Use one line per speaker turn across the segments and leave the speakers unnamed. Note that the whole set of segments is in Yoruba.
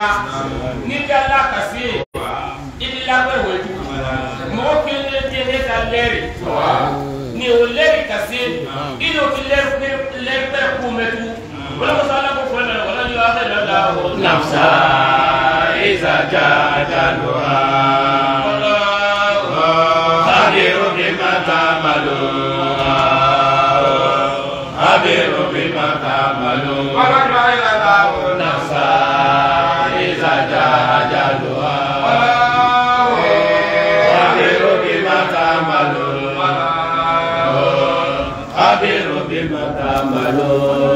ni kala kasi illa ba wajib mo kele tene ka leri ni o leri kasi ino leri ba ko metu wala masala ko ko na wala yu akhir Allah nafsa iza jajalha habiru bima ta'malu habiru bima ta'malu wala ilaha nafsa iza jajalha habiru bima ta'malu habiru bima ta'malu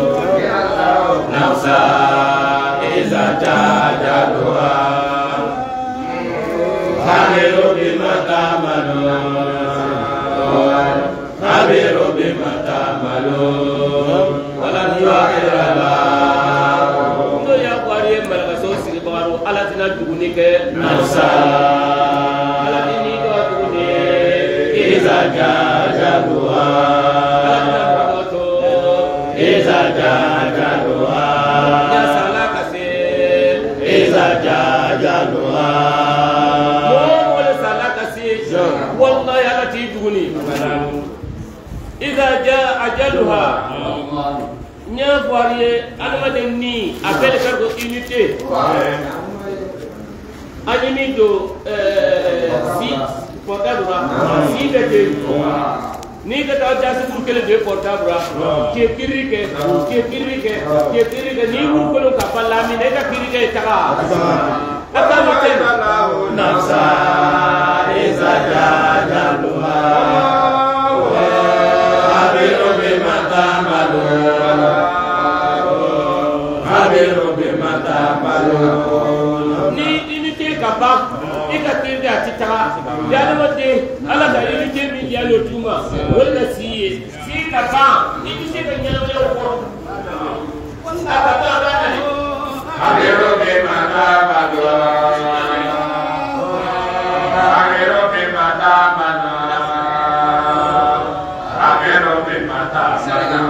nafsa iza jajalha habiru bima ta'malu habiru bima ta'malu wala yu'akhir Allah to ya kwari malaka so sigi baro ala tina duguni ke nafsa ala ini do duguni iza jajalha iza jajalha ya sala kase iza jajalha wala sala kase wallahi ala ti duguni iza jaa ajaluha nya voirier almade ni appel cargo unité animi do si portable si de ni ka ta jasi ku kele de portable ke kirike ni ku ko ka palla mi ne ka kirike taka ata mo te nafsa iza jajalha habiru bima ta'malu habiru bima ta'malu ni unité ka ba ikatirde atitaka yalawde ala da unité min yalo tuma wala si ka ba unité ka nyalawde ko aka ba ba ni habiru bima ta'malu habiru bima ta'malu habiru bima ta'malu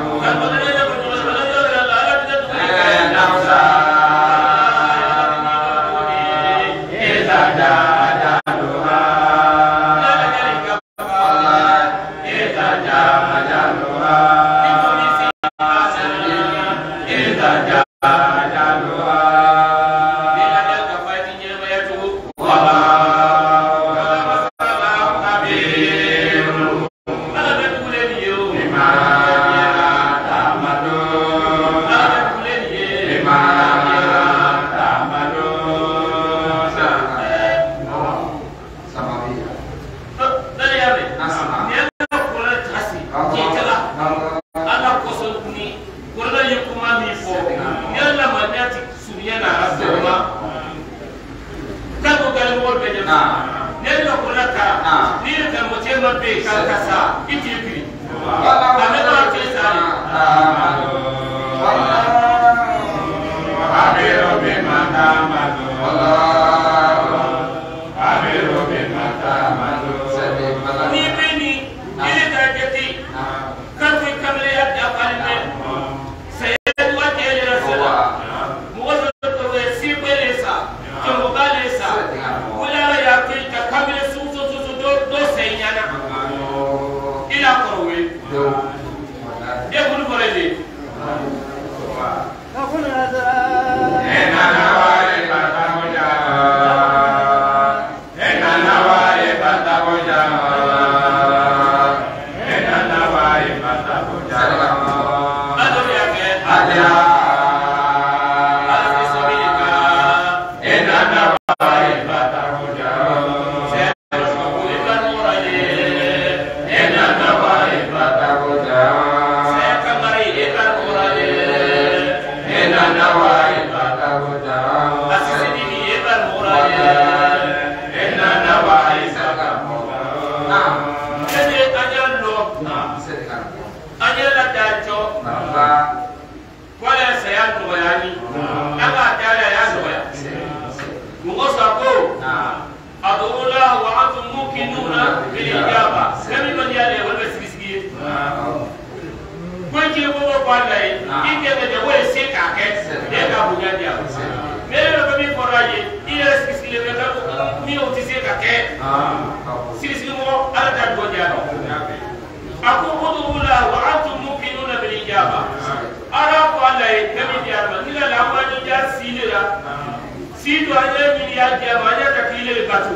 سيدو أنا من يا جماعة تكيل الباتو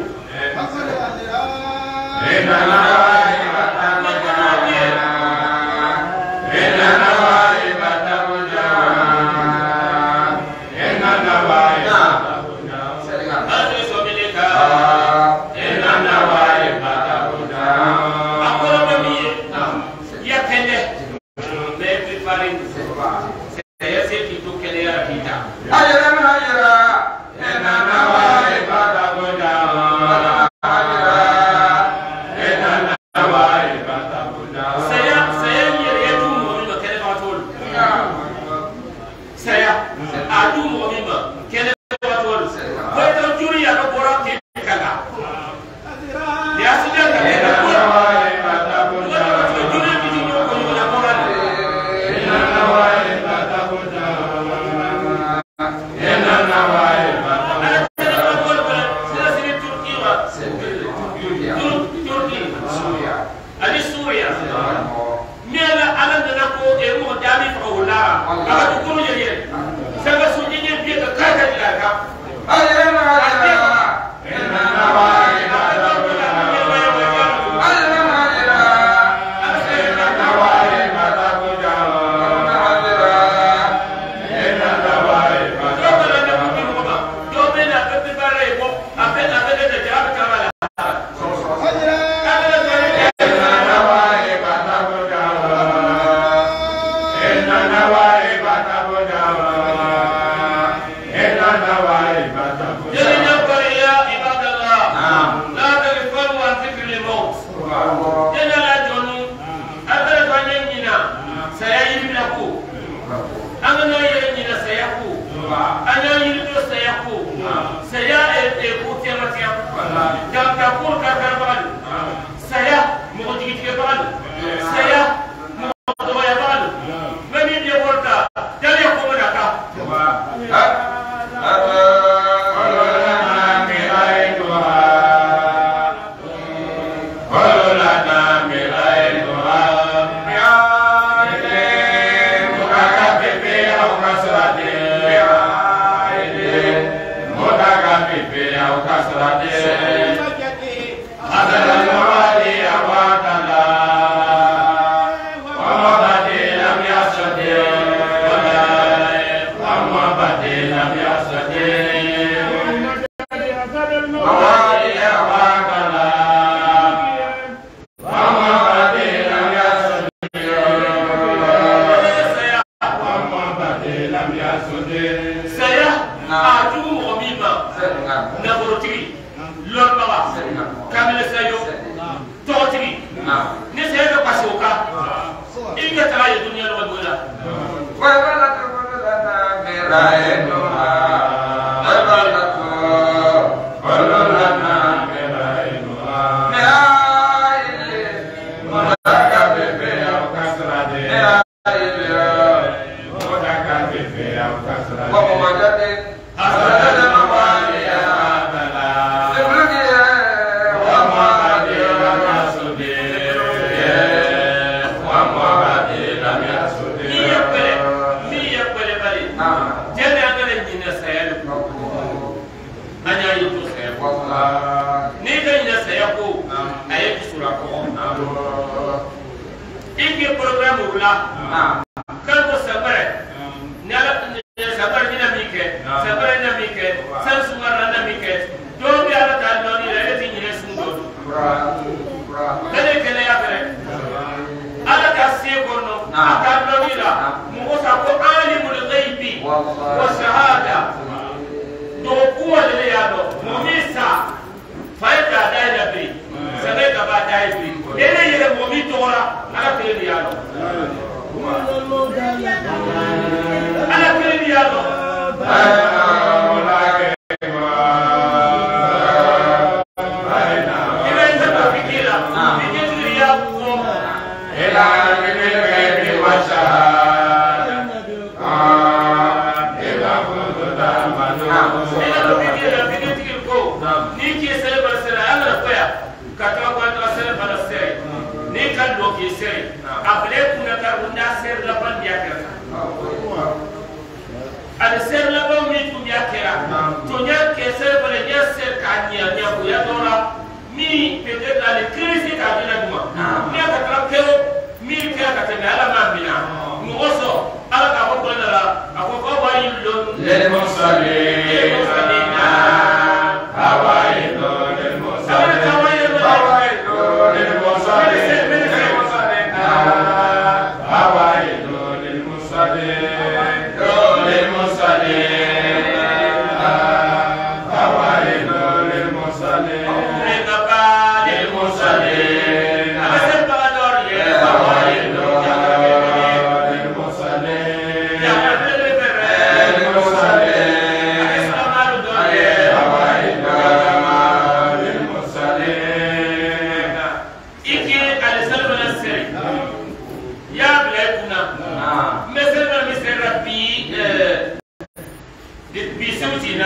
Al ser la bomba y tu viajera,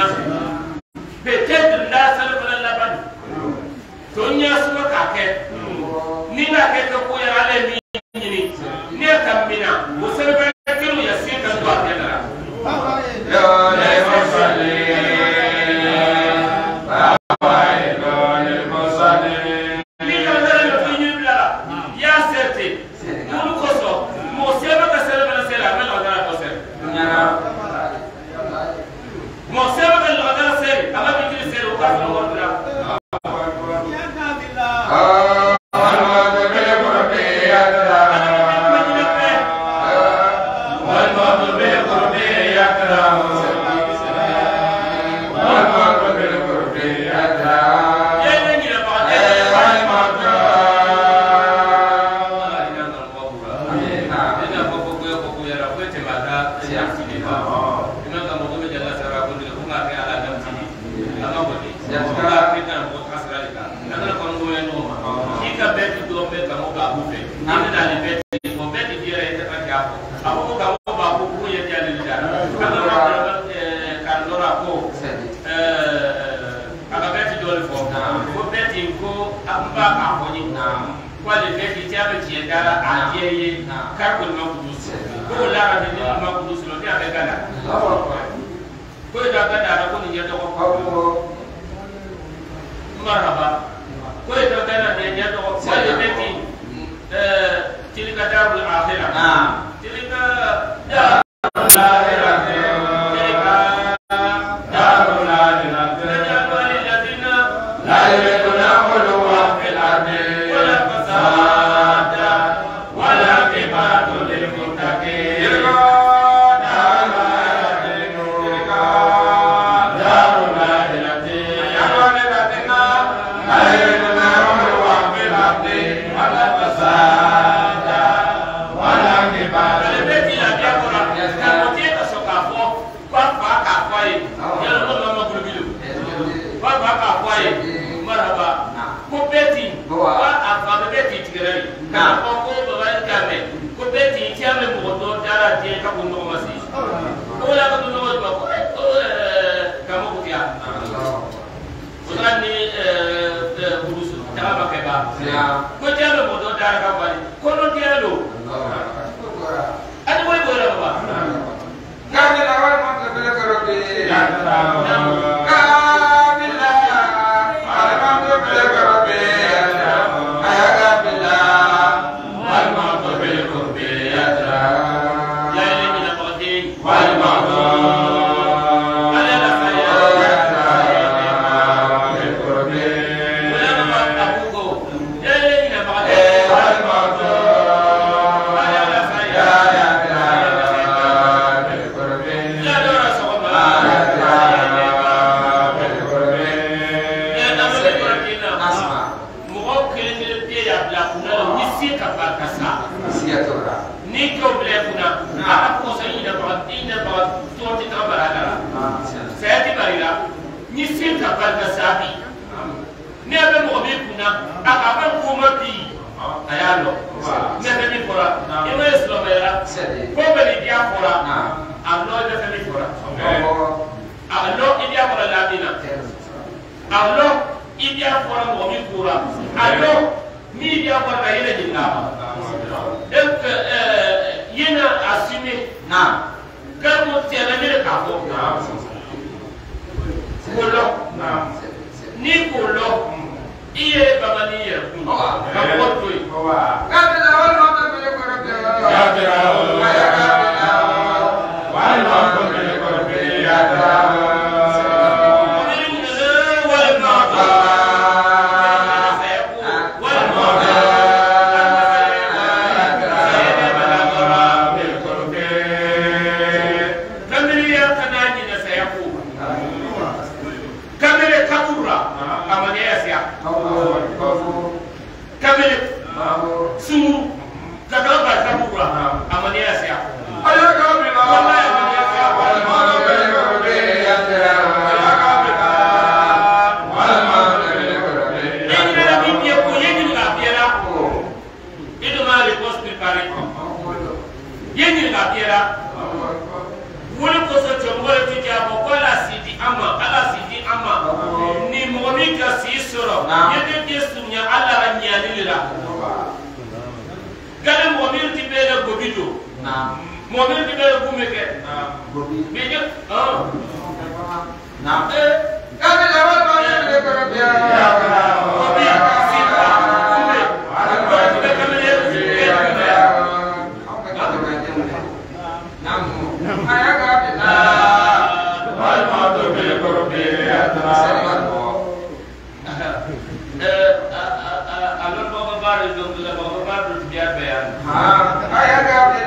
peut-être la sala bala la ban to nya suka kake ni na ke to ko ya ale mi ni ne tambina musalba kiru ya sika to atena ya la musalli
Yeni la piedra. Wole ko so chombo le tiki apo kwa la sidi ama
mobil di dalam bumi ke bijak nah kami lewat banyak dari kerja kopi sita bumi kalau kita kami lihat ayah kami hal matu bil kopi alur bawa baru dong tu bawa baru biar bayan ayah kami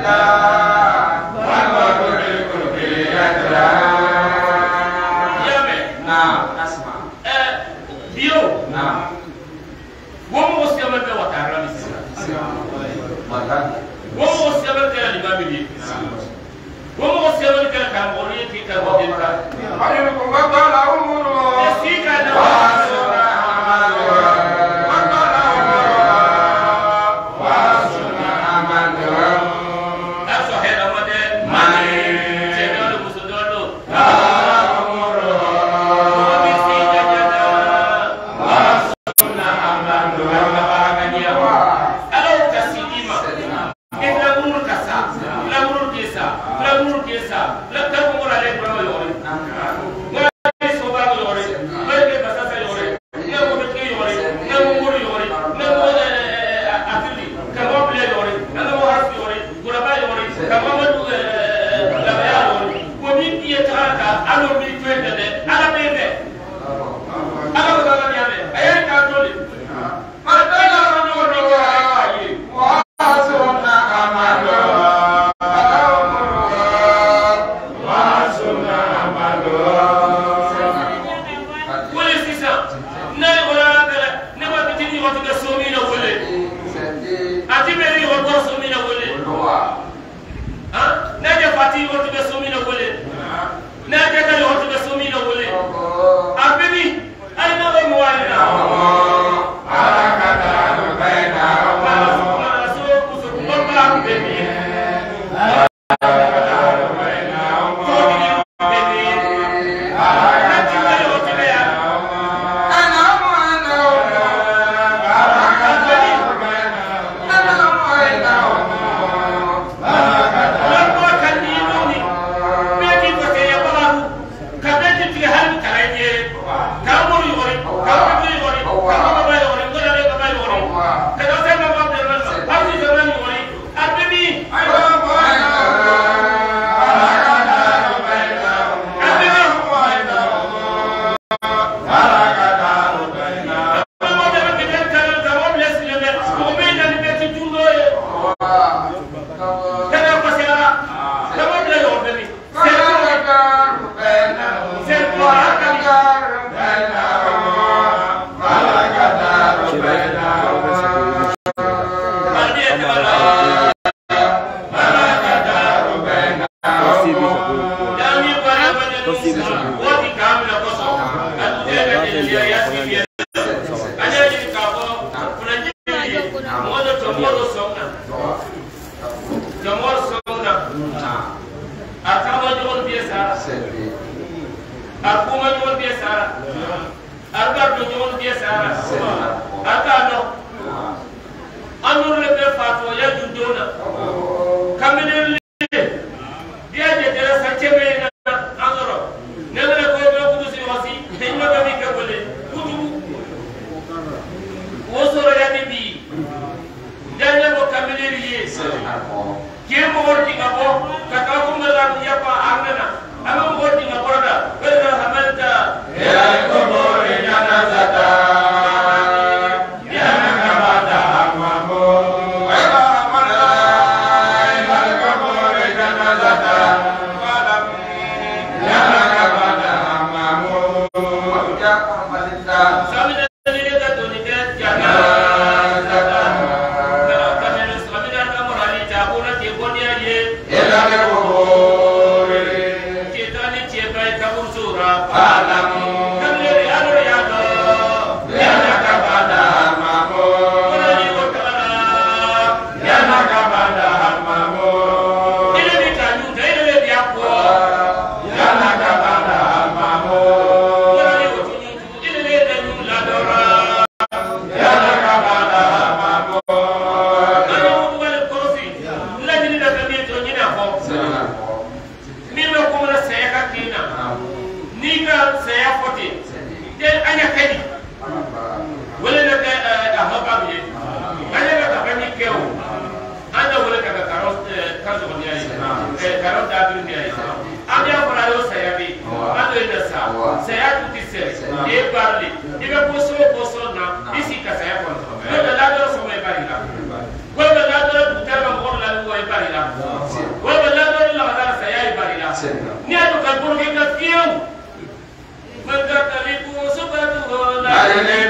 e parli ibe poso na isi ka saya ko ko la do so me bari la ko la do buta ma ko la ko e bari la ko la do la ga saya e bari la ni ado ka ko ke ka fiu man ka li ko so ba do la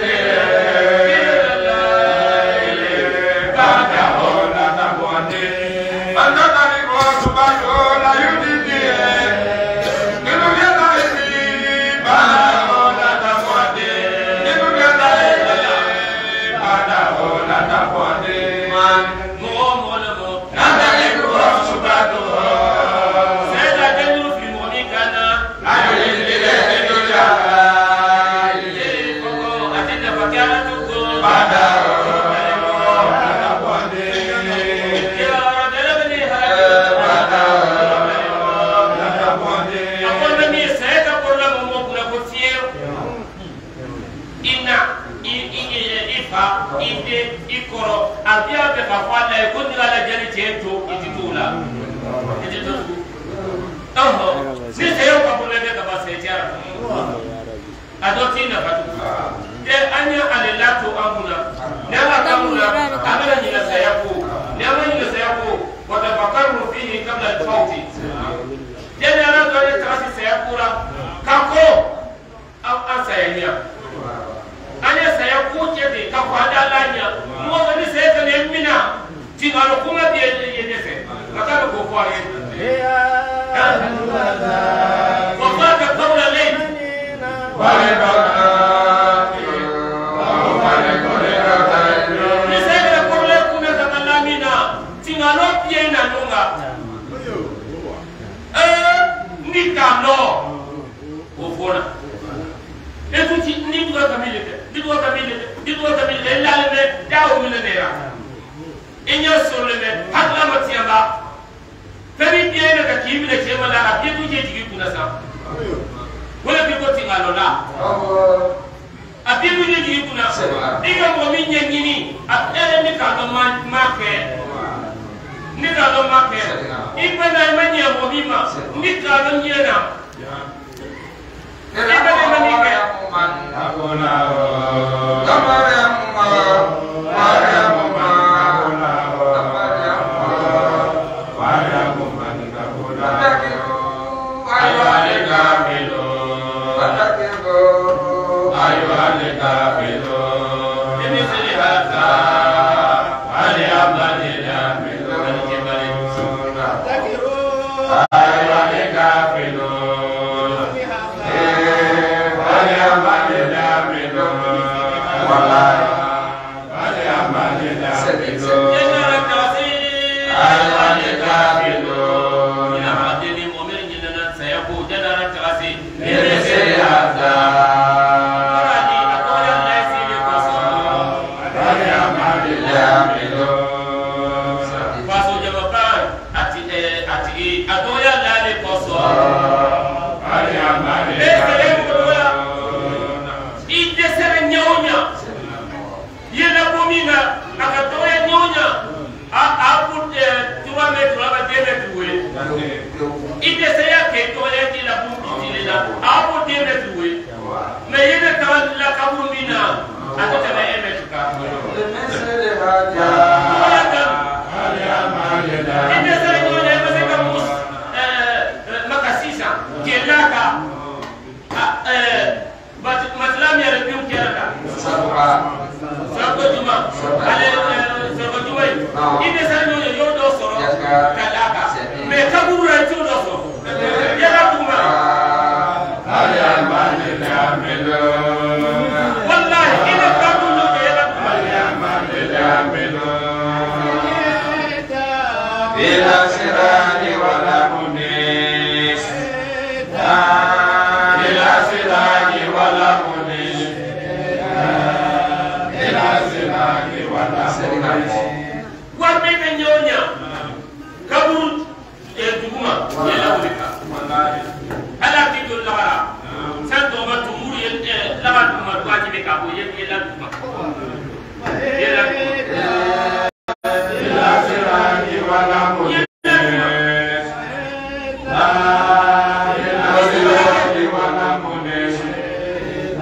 Alpia pe ka fala e ko dira la jani chento ititula itito si se yo ka bole ka ba se tiara adoti na fatu de anya alilatu amuna na akamuna amana ni la sayako na amana ni la sayako wa tafakkaru fihi qabla al-fawt jana ra do le trasi sayakura kako au asayania anya sayako jete ka kwada lanya mo ni se ka ne mina tingalo kuma de yene se akaba ko kwa ye ko ka ka qawla lay wa la ni se ka ko le kuma ka malamina tingalo pie na nunga ni ka no o fona etuti ni duga kamile la le dawo mi le nera inyo solo le hakla matiamba tabi biene ka kimi le chema la bi tuje jigi kuna sa wala bi ko tingalo la abi tuje jigi kuna diga mo mi nyangini atele ni ka do make ni ka do make ipena manya mo bima ni ka do nyena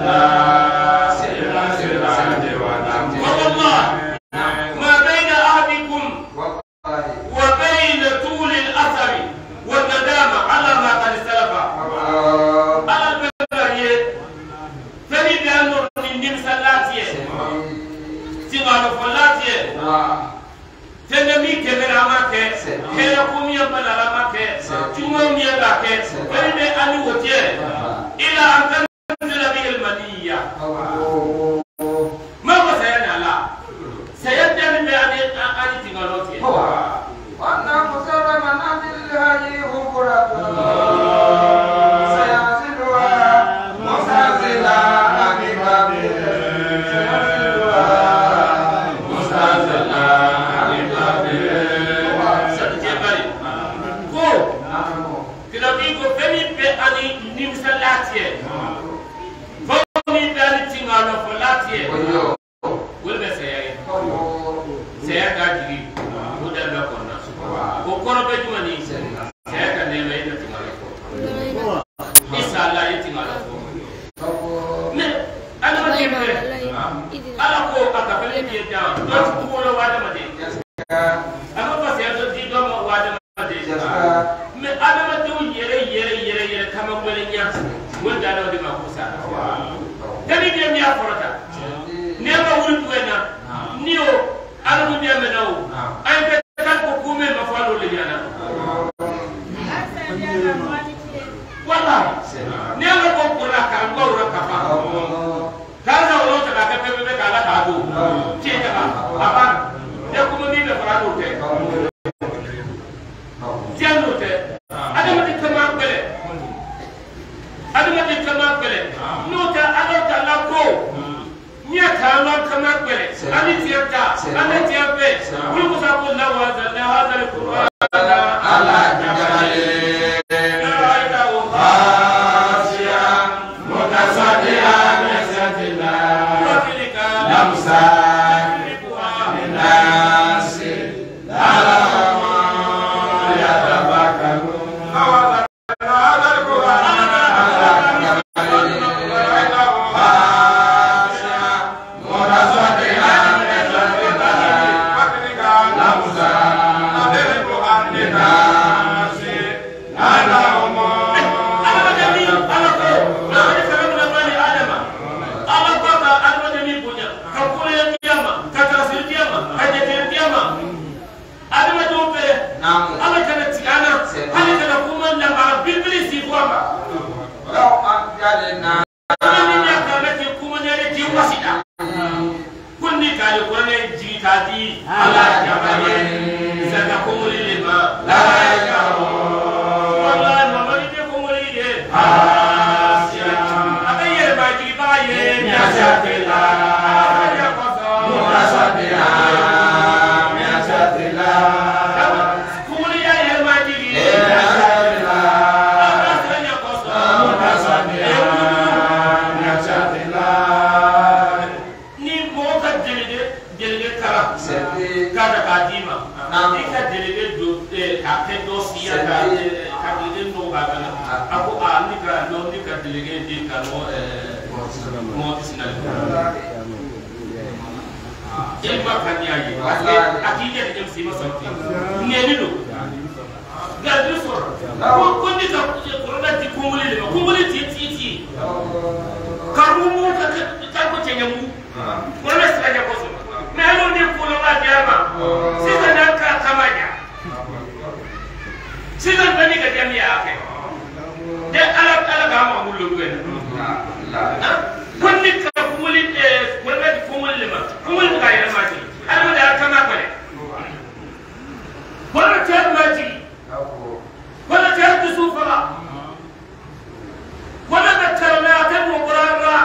والله ما بين أحدكم وبين طول الأثر والندامة على ما قد سلف على البلد فمن بأنه من نمسلاتي سيغال فلاتي تنمي كمرا ماكي كيركم يبنى ماكي جمعهم يباكي فمن أنه وتيه إلى أن تنزل به المنية ما هو سينعلا سيدنا بأن تنغلوتي
وأنا مسلم من هذه غفرة سينزلها مستنزلا ببابه مستنزلا ببابه
سنجبري كو كلابيكو فمي بأني نمسلاتي فمي بأني تنغلو فلاتي ولبس saya kaji udah berkorna, kokor baju mani saya kan nilai itu tinggal aku, isalah itu tinggal aku. Nih, ada macam ni, ada ko kata kali dia jam, terus pulau wadah mati. Apa pasal itu tiga mau wadah mati? Nih, ada macam yere kamu bolehnya, mudah ada di makusa. Jadi dia ni apa orang? Ni apa urut buena? Niyo. Alu dia menau, ayat kan hukum mafalul liana. Wallah, ni apa kau pernah kalau orang kafir? Kalau orang cakap PPP kalah kadu, cakap apa? Dia kumuni mafalul te, jangan te. Ada macam kemak bela, ada macam kemak bela. Nota ada dalam kau. Nia kalam kemak bela, ani tiada, ani tiada. Belum sabun lawan al Quran. Allah jalla. Jadi makan dia aje. Akhirnya dia mesti masuk. Ni dulu. Gak dusur. Kau ni tak corona di kumuli ti. Kamu mu tak kau cenyamu. Corona saja kau. Melo ni pulau aja mah. Sisa nak kamanya. Sisa bani kerja ni apa? Dia alat kamu mulu kan. Kau ni kumuli corona di kumuli mah. Kumuli bukan yang mati. Ada dah kama kau ni. Bola cakap mati. Bola cakap tu sufa. Bola cakap nak temu Quran.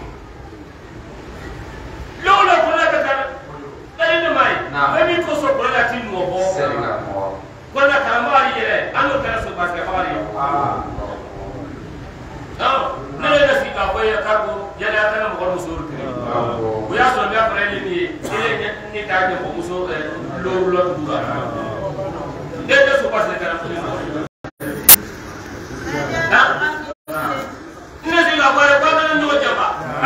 Lola bola cakap. Tadi ni mai. Kami kosong bola tim mo. Bola kamari je. Anu kena supas kamari. Nene nasi apa ya kamu? Jadi akan mau musuh tu. Buya sudah pernah ni tadi mau musuh lor dua. Dia supas sekarang. Nah, ini sih apa yang kau nak jawab?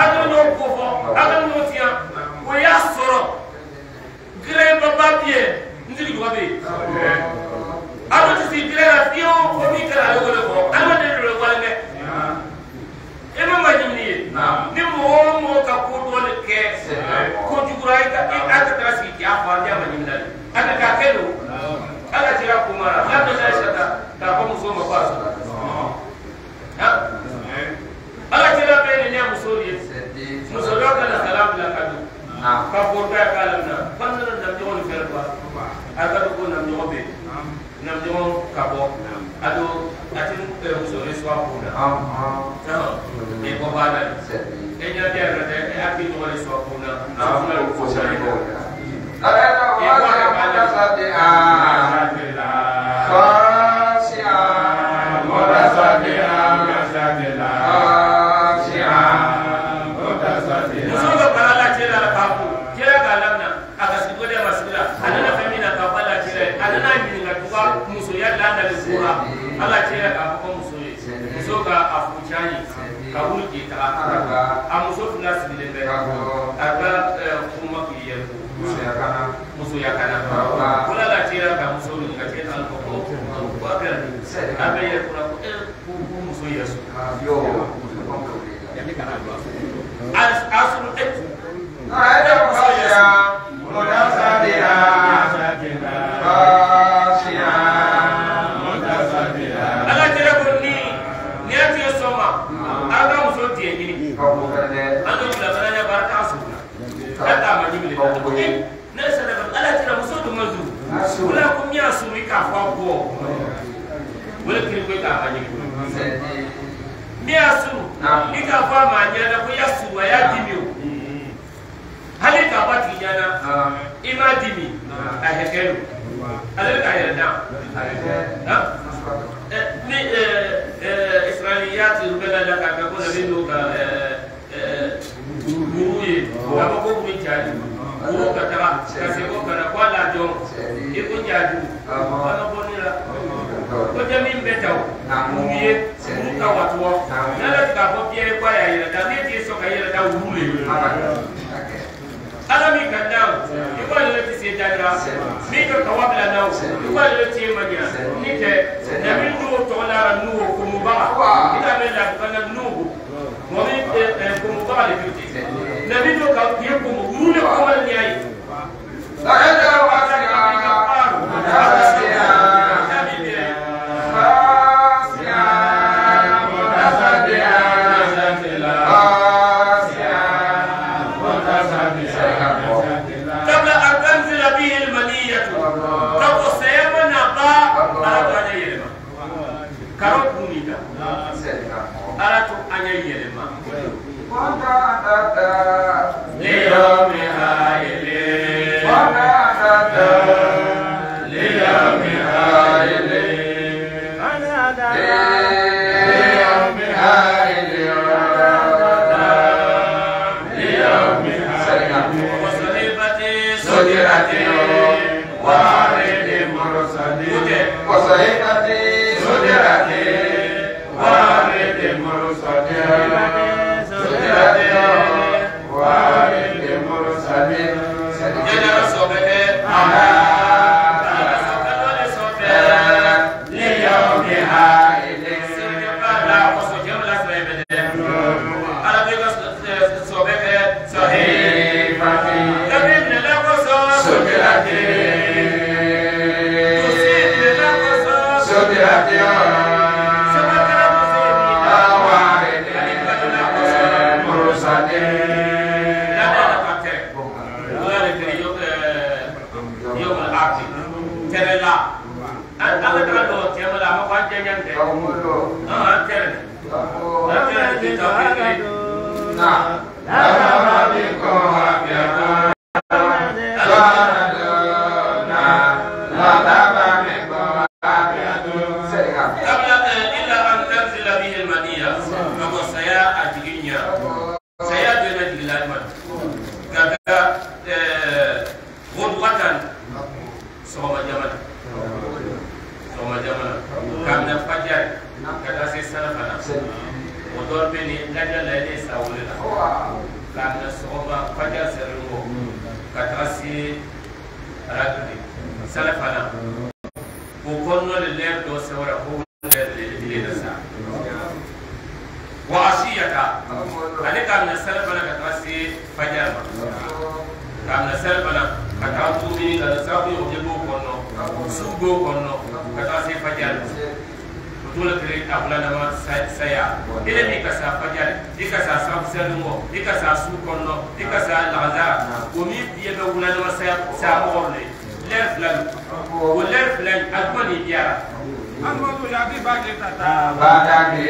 momo ka ko dole ke ko jugurai ka aka trasi ki afa dia manimdal aka ka kelo aka tira kumara la da shata ka ko muso ma paso ha aka tira be ne musori musoro ka na salam la kadu ka ko ka kalamna bandana da joni ferba aka ko nam jobe nam jomo ka bo ado atin musori swa kuna e ko bana e nya dia na de ati to wali swa kuna na ko sari ko ala wa ka sadi a khashia mutasaddia masadilla khashia mutasaddia musoga balala jela la papu jela galamna aka sigode masila anana famina ka bala jela anana nyinga tuwa muso ya landa le sura ala jela ka ko muso musoga afuchani kabulki ta amuso tunasibile be aka kuma kiye muso ya kana kula la tira ka muso ni ka tena ko ko abe ya kula ko muso yesu yo yani kana asru ada khashia mutasaddia khashia mutasaddia ala tira ko ni ati soma aga muso tie gini ando bila baranya baraka asuna kata majibile na sana ala tira muso do mazu wala kumia suru ka fa ko wala kiri ko ka majibile mia suru ika fa manyana ko yasuru ya dimio hali ka bati jana ima dimi a hekelu ala ka yarda ha ni Israiliyat rubela la ka ko na bindo ka guruye ka ko ko chali guru ka tara ka se ko kana kwa la jo e ko jadu ana bonira ko jami mbetaw muye guru ka watwo na la ka ko pie kwa ya ira da ne ti so ka ira da urule ala mi ka daw e ko le ti se jadra mi ka kawabla daw e ko le ti manya ni te na bindo to la nuwo ko muba ita me la kana nuwo mo mi ko muba le ti na bindo ka ki ko urule ko wal ni ai la hada wa ta'ala aratu anyayelema وعشية أنا كان السلف أنا se fajar kam na sel bana kata tu ni ka sa ko je go kono su go kono kata se fajar dole kare abula na ma saya ile ni ka sa fajar dika sa sa selmo dika sa su kono dika sa laza ko mi biye ga wala na sa mo le ler flan ko ler flan akoni biara amadu ya bi ba ke tata ba da ke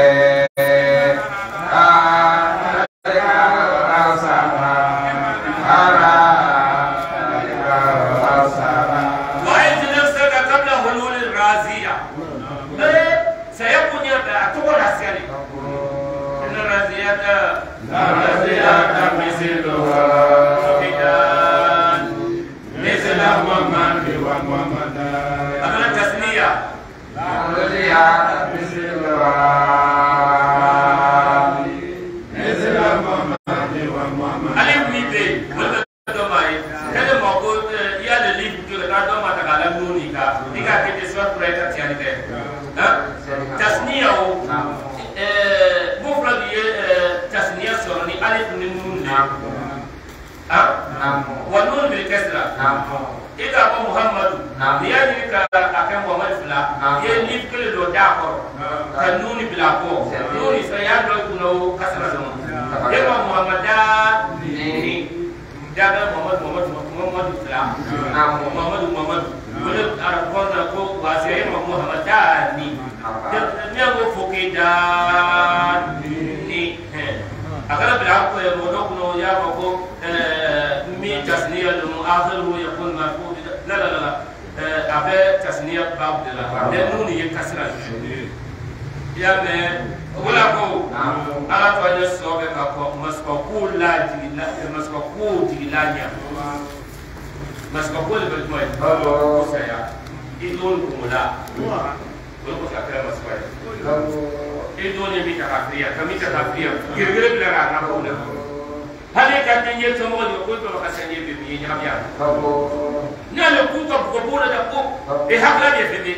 والنون بالكسرة إذا أبو محمد يعني كأكم محمد فلا يليف كل دو داخل كنون بلاكو نون سيان لو كنوا كسرة دم يبقى محمد ني جاء محمد فلا محمد ولد أرقام كو واسير محمد ني نيابو فوكيدا ني أكلم بلاكو يمونو يا مكو مي تسنية آخره يكون مرفوع لا أبى تسنية باب دلا لأنه يكسر يا من ولا كو على توجه الصواب كاكو مسكوكو لا جيلا مسكوكو جيلانيا مسكوكو البلدوي سيا إدون كمولا ولو كأكلم مسكوي إدون يبي تكافيا كمي تكافيا كيرجع بلا رانا كونا هل كان يجي تمول يقول له كسني بيجي نبيا نالو كوكا بقبولة دكتور بحقنا يفدي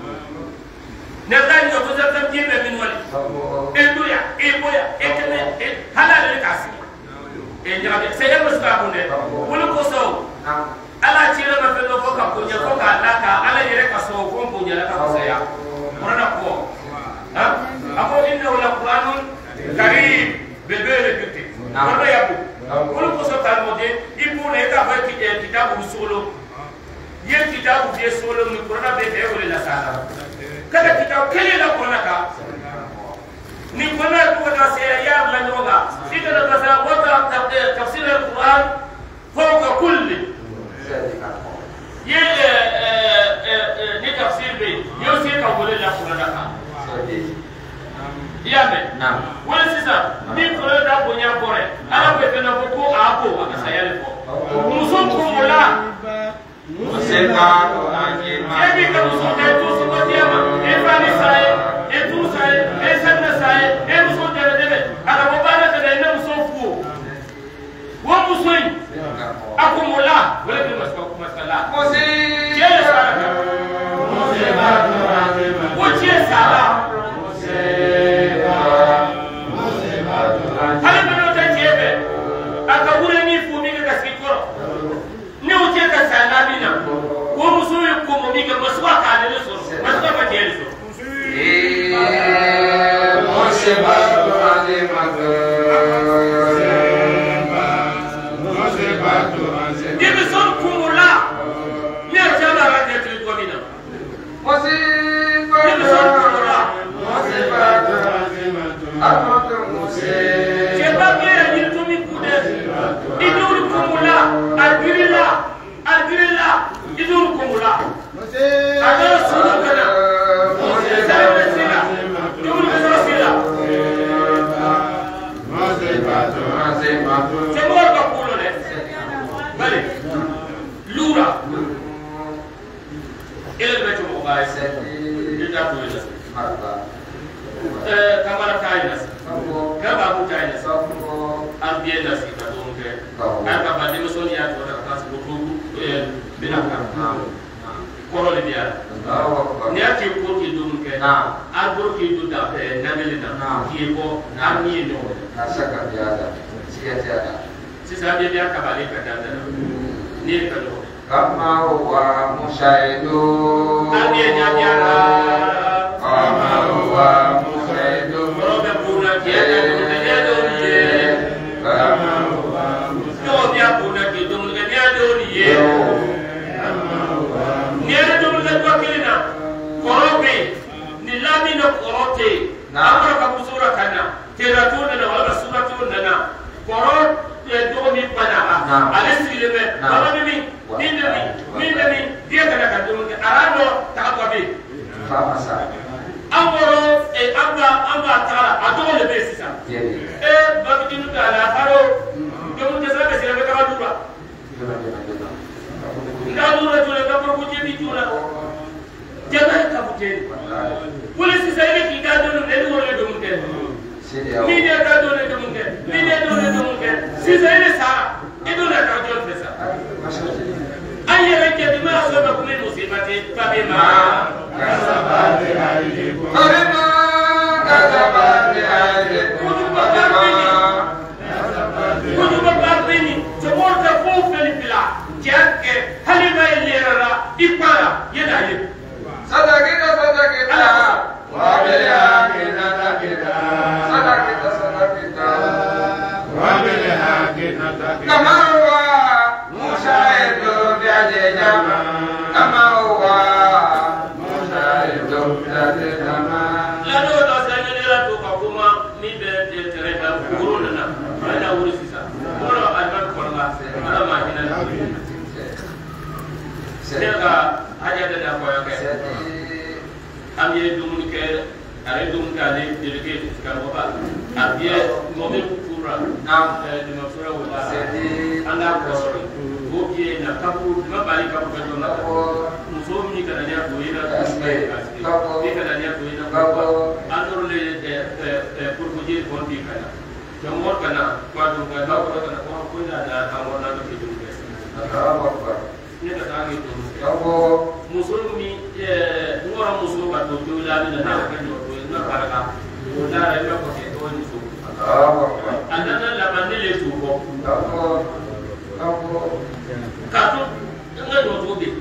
نزل يقول زبط جيب من ولي إلبويا إكمل هلا للكاسي نبيا سيد مسكابونه ولو كوسو على تيرا ما في لوكا كونيا كوكا لاكا على يرك كوسو كون كونيا لاكا كوسيا مرنا كو ها أقول إنه القرآن كريم بالبيل كتير مرنا يبو ولو كوسو تالمودي يبون هيك أبغى كتاب وسولو يه كتاب وفيه سولو من القرآن بيته ولا سالا كذا كتاب كله لا قرآن كا نقولنا كذا سيريان لنوغا إذا كذا وقت تفسير القرآن فوق كل يه نتفسير بي يوسف كقول لا قرآن كا يا من نعم ولا سيسا مين قرآن ده بنيا بره أنا بيتنا بكو أبو أكسيال بكو مسلم كمولا
Museka to angima.
Ebi ka muso de tu suko diama. Efani sai, etu sai, esanna sai, e muso de debe. Aka bobana de na muso fu. Wo muso yi. Akumula, wala bi masko kumasala.
Musi.
Tiye sala.
Museka to angima.
Wo tiye sala.
Museka. Museka to angima.
Ala bano ta tiebe. Aka wure ni fu mi ga sikoro. Ni o tiye ka sala bina. Wo muso yi ko mo mi ga maswa ka de so. Maswa ba tiye so.
Museka to angima.
Ibi son kumula. Ni a jama ra de tri ko mina. Ibi son kumula. Jeba mera ni tumi kude. Iduru kumula. Albirila. Iduru kumula. Ada sunu kana. Sara sila. Iduru kana sila. Jeba ka kulo le. Bale. Lura. Ele beto mo bai se. Ida to ida. Kamara kainas. Kaba bu kainas. Ambienda si ka donke. Aka bade mo soni ya to da kas bu bu binaka. Koro le biara. Ni ati ko ki donke. Arbor ki do da nangeli da. Ki ko ani no.
Asaka biara. Sia
sisa be ya kabale ka danda ne ka do
kama huwa musaidu
ande nya jara
kama huwa musaidu
robe puna ke ne do ni
kama huwa
musaidu ya puna ke do ni do ni ne do ni ko kilina korobe ni lamina korote amra ka kusura kana teratuna na wala suratuna na korot do mi pana alesi lebe baba mi Mimi dia kana kadung arado takabe
famasa
amoro amba tara adole be sisa babi dinu kala haro dum tesa be sira be kabadura ndadura tule kabur kuje bi tula jaba ka buje polisi sai ki da donu ne do le dum ke mi dia da do le dum ke mi dia do le dum ke sisa ile sa idule ka do pesa أي رجل ما أصابكم من مصيبة فبما
كسبت أيديكم فبما كسبت أيديكم
كتب الأرضين تمر تفوق البلا جاك هل ما يليرا إقبالا يدعي
صدقنا وبالحق صدقنا وبالحق كما هو مشاهد بعججما كما هو مشاهد بعججما
لا نوضع سنجد توقفما نبت تريد قروننا أنا ورسيسا ورا أجمل قرنا أنا ما هنا سيرا حاجة تدافع am ye dumun ke are dumun ka le delegate ka baba abie mobe kura na de mafura wala anda ko bobie na kapu ma bali kapu ka jona muso mi kana ya ko ina ko kana ya ko ina ko andor le pour ko je ko bi kana to mor kana kwa do ka ba ko kana ko na da ta mor na do ke dumun ke ne ka tangi to musulmi ngora musulmi ba to jula ni na ka no to na baraka o da ra ba ko to ni so andana la manile to ko ka to nga no to be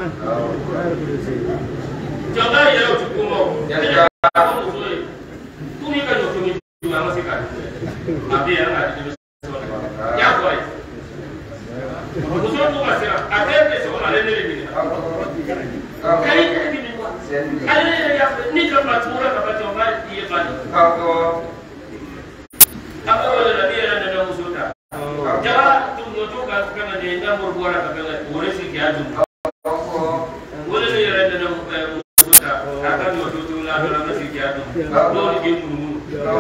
jaga ya to ko mo ya ko so e tu mi ka no to mi ma ma se ka abi ya na ti ya ko ai muso to ba sira atende so na le ne le ni kai ni kwa ale ya ni ka patura ka pato ma ye bani
kako
aba wala na dia na musuta jara tu no to ka kana ne na mur bora ka kana ore si kya dum wala ne ya na musuta ka no to tu la na si kya dum do ni ke mu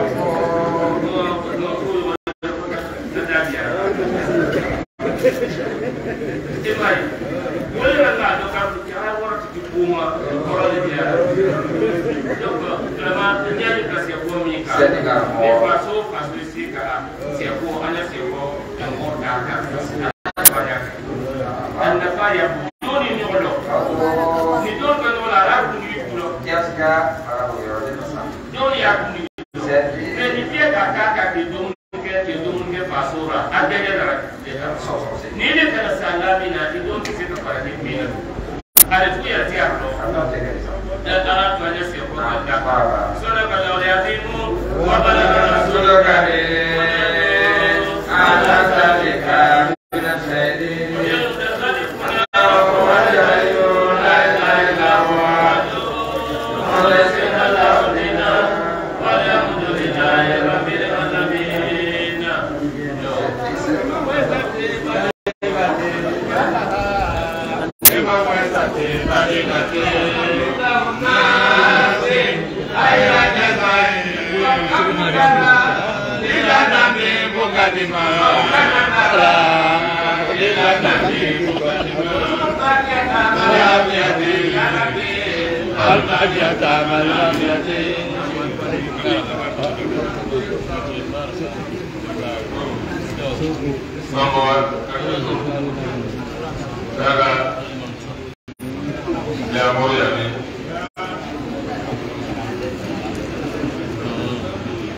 no ko na da dia Emai, boleh tak dokar bicara orang di rumah orang dia. Dokar, kalau dia ni kasih aku mika, ni pasuk pasuk sika, siapa anda siapa yang mau datang, banyak. Anda kaya bukan ini orang, ni don kan orang Arab ni pulau.
Tiasga para beliau itu sama.
Don ya ni. Ni dia kakak di don ke pasura, ada dia nak. Ni dia kena salami na di don kita pada di mina. Ada tu ya tiap lo. Dan anak banyak siapa ada. Sudah kalau lihat ini, wabala kalau sudah kali, anak tadi kami dan saya.
Nomor 1.